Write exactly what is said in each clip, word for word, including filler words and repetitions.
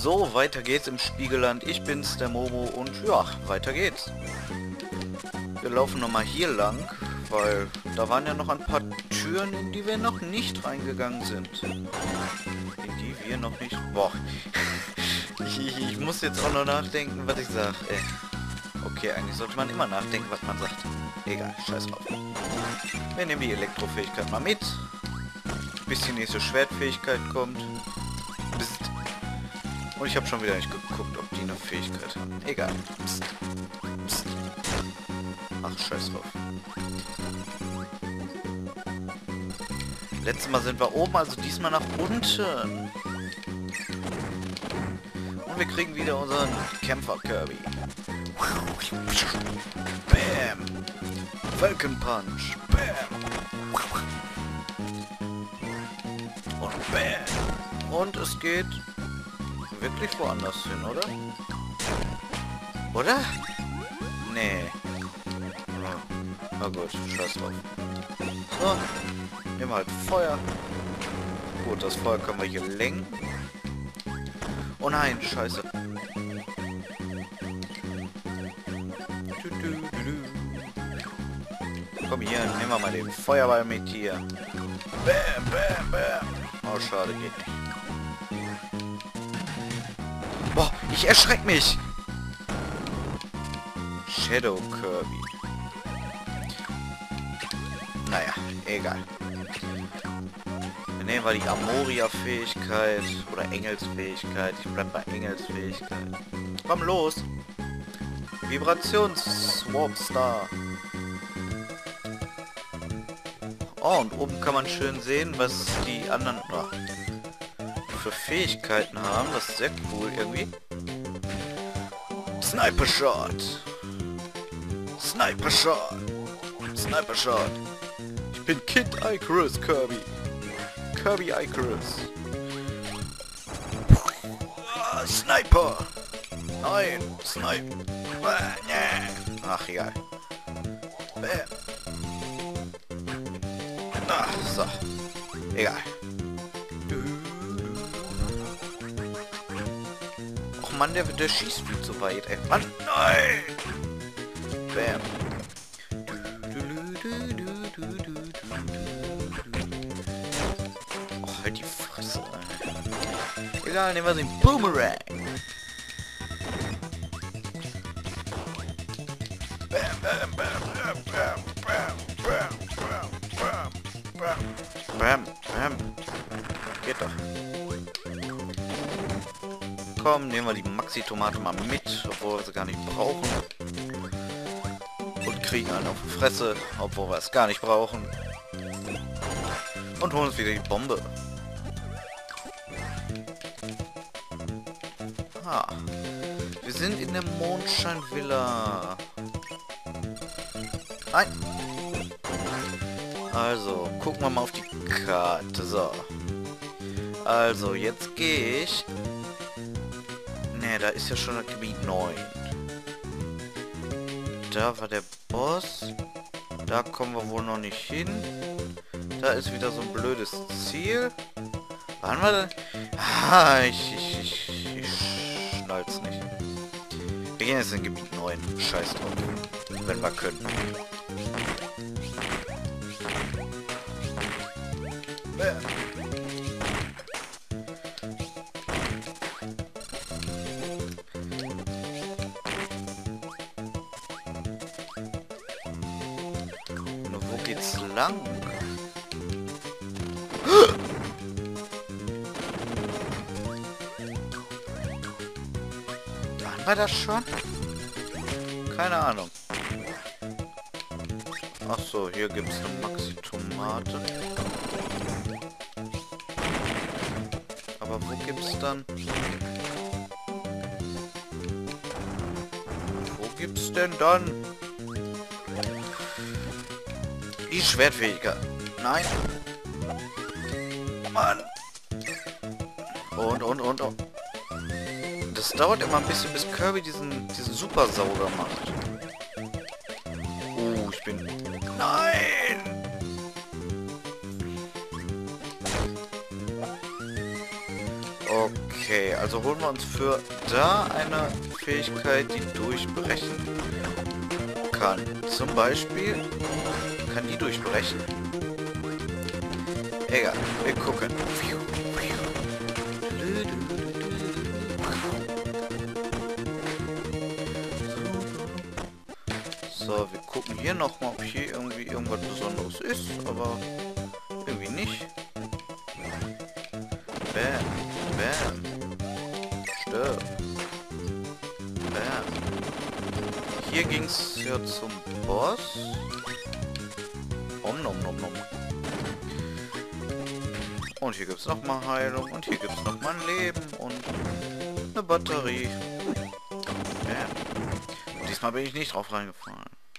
So, weiter geht's im Spiegelland. Ich bin's, der Momo, und ja, weiter geht's. Wir laufen nochmal hier lang, weil da waren ja noch ein paar Türen, in die wir noch nicht reingegangen sind. In die wir noch nicht... Boah. ich, ich, ich muss jetzt auch noch nachdenken, was ich sag. Ey. Okay, eigentlich sollte man immer nachdenken, was man sagt. Egal, scheiß drauf. Wir nehmen die Elektrofähigkeit mal mit. Bis die nächste Schwertfähigkeit kommt. Psst. Und ich habe schon wieder nicht geguckt, ob die eine Fähigkeit haben. Egal. Psst. Psst. Ach, scheiß drauf. Letztes Mal sind wir oben, also diesmal nach unten. Und wir kriegen wieder unseren Kämpfer Kirby. Bam! Falcon Punch. Bam! Und bam! Und es geht wirklich woanders hin, oder? Oder? Nee. Na gut, scheiß drauf. So, nehmen wir halt Feuer. Gut, das Feuer können wir hier lenken. Oh nein, scheiße. Du, du, du, du. Komm hier, nehmen wir mal den Feuerball mit hier. Bam, bam, bam. Oh, schade, geht nicht. Boah, ich erschreck mich. Shadow Kirby. Naja, egal. Dann nehmen wir die Amoria-Fähigkeit oder Engelsfähigkeit. Ich bleib bei Engelsfähigkeit. Komm los! Vibrations-Warp-Star. Oh, und oben kann man schön sehen, was die anderen oh, für Fähigkeiten haben. Das ist sehr cool irgendwie. Sniper Shot! Sniper Shot! Sniper Shot! Ich bin Kid Icarus, Kirby. Kirby Icarus. Ah, Sniper. Nein, Sniper. Ah, nee. Ach, egal. Bam. Ah, so. Egal. Och Mann, der, der schießt viel zu weit, ey. Mann, nein. Bam. Oh, halt die Fresse, ey. Egal, nehmen wir den Boomerang. Bam, bam, bam, bam, bam, bam, bam, bam, bam, bam, bam. Geht doch. Komm, nehmen wir die Maxi-Tomate mal mit, obwohl wir sie gar nicht brauchen. Und kriegen einen auf die Fresse, obwohl wir es gar nicht brauchen. Und holen uns wieder die Bombe. Ah. Wir sind in der Mondscheinvilla. Nein. Also, gucken wir mal auf die Karte. So. Also, jetzt gehe ich... Ne, da ist ja schon das Gebiet neun. Da war der Boss. Da kommen wir wohl noch nicht hin. Da ist wieder so ein blödes Ziel. Waren wir denn? Ah, ich, ich, ich, ich schnall's nicht. Wir gehen jetzt in Gebiet neun. Scheiß drauf. Wenn wir können. Bäh. Geht's lang? Waren wir das schon? Keine Ahnung. Ach so, hier gibt's eine Maxi-Tomate. Aber wo gibt's dann? Wo gibt's denn dann? Die Schwertfähigkeit. Nein. Mann. Und, und, und, und. Das dauert immer ein bisschen, bis Kirby diesen, diesen Supersauger macht. Oh, ich bin... Nein! Okay. Okay, also holen wir uns für da eine Fähigkeit, die durchbrechen kann. Zum Beispiel kann die durchbrechen. Egal, wir gucken. So, wir gucken hier nochmal, ob hier irgendwie irgendwas Besonderes ist, aber irgendwie nicht. Bam, bam. Stirb. Bam. Hier ging's ja zum Boss. Om nom nom nom. Und hier gibt's nochmal Heilung und hier gibt's nochmal ein Leben und eine Batterie. Bam. Diesmal bin ich nicht drauf reingefallen.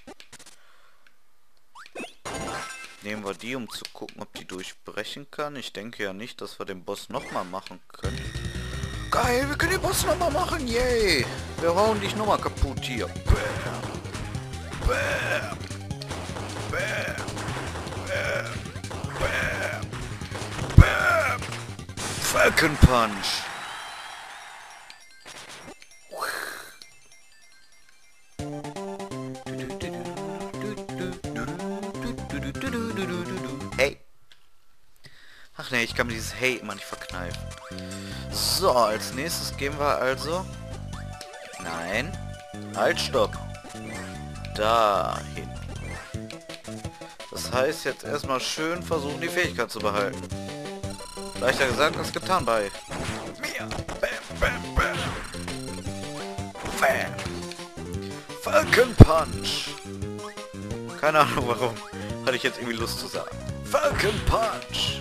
Nehmen wir die, um zu gucken, ob die durchbrechen kann. Ich denke ja nicht, dass wir den Boss nochmal machen können. Geil, wir können den Boss nochmal machen, yay! Wir hauen dich nochmal kaputt hier. Bam! Bam! Bam! Bam! Bam! Bam! Falcon Punch! Hey. Ach ne, ich kann mir dieses Hey immer nicht verkneifen. So, als nächstes gehen wir also... Nein. Halt, stopp. Dahin. Das heißt, jetzt erstmal schön versuchen, die Fähigkeit zu behalten. Leichter gesagt als getan bei mir. Bam, bam, bam. Bam. Falcon Punch. Keine Ahnung warum. Hatte ich jetzt irgendwie Lust zu sagen. Falcon Punch!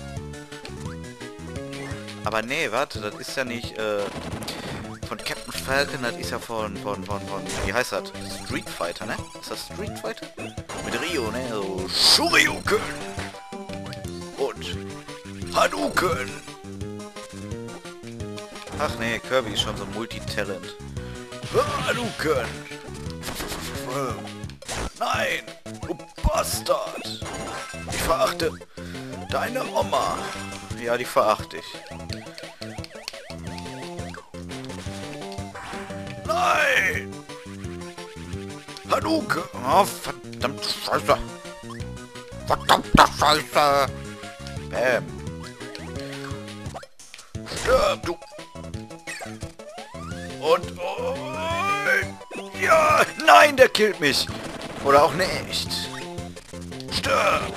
Aber nee, warte, das ist ja nicht äh, von Captain Falcon, das ist ja von, von, von, von, wie heißt das? Street Fighter, ne? Ist das Street Fighter? Mit Ryo, ne? So Shoryuken! Und Hadouken! Ach nee, Kirby ist schon so Multitalent. Hadouken! Nein! Du Bastard! Ich verachte deine Oma. Ja, die verachte ich. Nein! Hadouken! Oh, verdammte Scheiße! Verdammte Scheiße! Bäm! Stirb, du! Und... Oh, ja! Nein, der killt mich! Oder auch nicht. Stirb!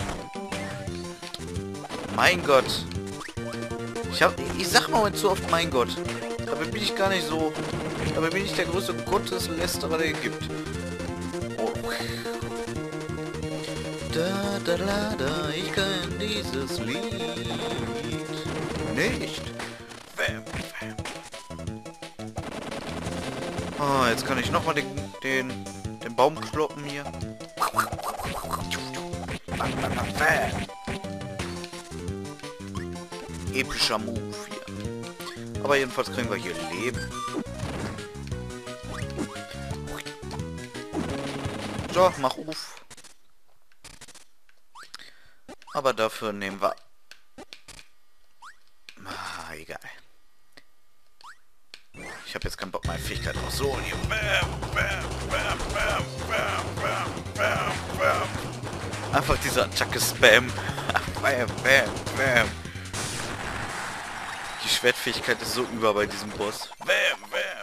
Mein Gott. Ich hab... Ich sag mal zu oft mein Gott. Dabei bin ich gar nicht so... Dabei bin ich der größte Gotteslästerer, der es gibt. Oh. Da, da, da, da, ich kann dieses Lied nicht. Bam, bam. Oh, jetzt kann ich nochmal den, den, den Baum kloppen hier. Epischer Move hier. Aber jedenfalls kriegen wir hier Leben. So, mach auf. Aber dafür nehmen wir... Ah, egal. Ich habe jetzt keinen Bock, meine Fähigkeit auch so und hier. Bam, bam, bam, bam, bam, bam, bam, bam. Einfach diese Attacke spam. Bam, bam, bam. Die Schwertfähigkeit ist so über bei diesem Boss. Bam,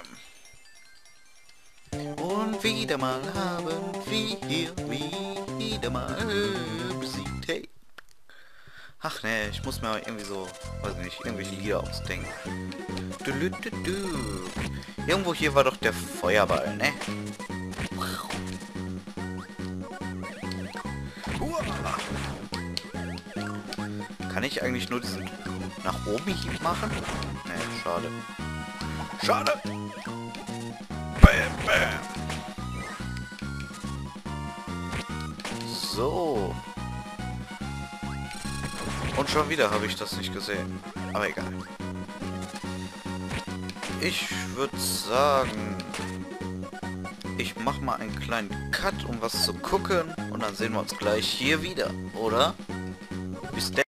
bam. Und wieder mal haben wir hier wieder mal besiegt. Hey. Ach ne, ich muss mir irgendwie so, weiß nicht, irgendwelche Lieder ausdenken. Du, du, du, du. Irgendwo hier war doch der Feuerball, ne? Kann ich eigentlich nur diesen nach oben Hieb machen? Ne, schade. Schade! Bam, bam! So. Und schon wieder habe ich das nicht gesehen. Aber egal. Ich würde sagen, ich mache mal einen kleinen Cut, um was zu gucken. Und dann sehen wir uns gleich hier wieder, oder? Bis dann.